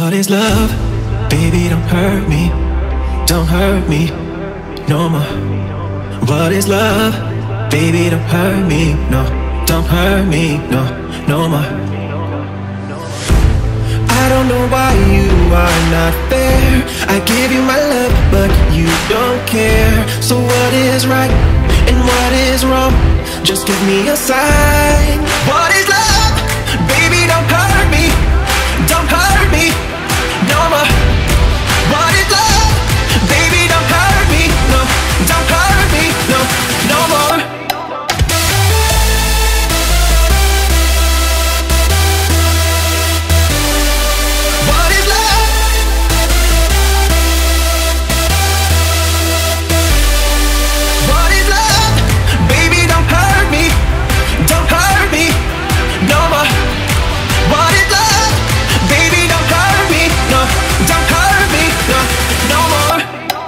What is love? Baby, don't hurt me. Don't hurt me no more. What is love? Baby, don't hurt me. No, don't hurt me. No, no more. I don't know why you are not fair. I give you my love, but you don't care. So what is right and what is wrong? Just give me a sign. What is love? Baby, don't hurt me. Don't hurt me no more. What is love? Baby, don't hurt me. No, don't hurt me. No, no more. What is love? What is love? Baby, don't hurt me. Don't hurt me no more. What is love? Baby, don't hurt me. No, don't hurt me. No, no more.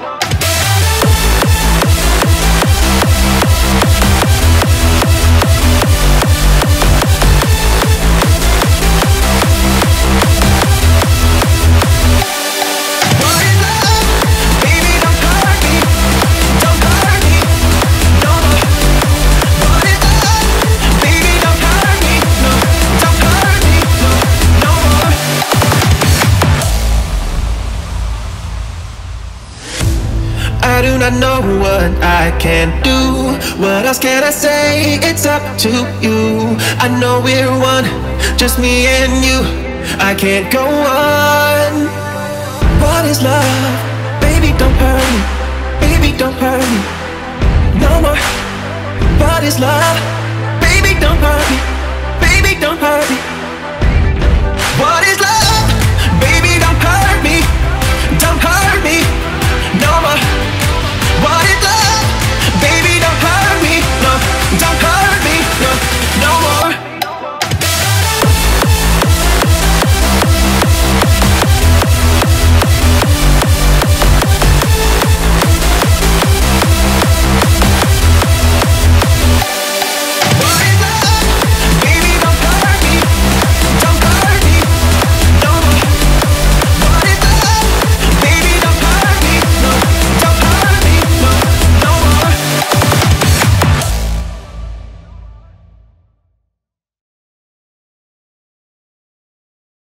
What is love? Baby, don't hurt me. Don't hurt me no more. What is love? Baby, don't hurt me. No, don't hurt me. No, no more. I do not know what I can do. What else can I say? It's up to you. I know we're one, just me and you. I can't go on. What is love? Baby, don't hurt me. Baby, don't hurt me no more. What is love? Baby, don't hurt me. Baby, don't hurt me. What is love?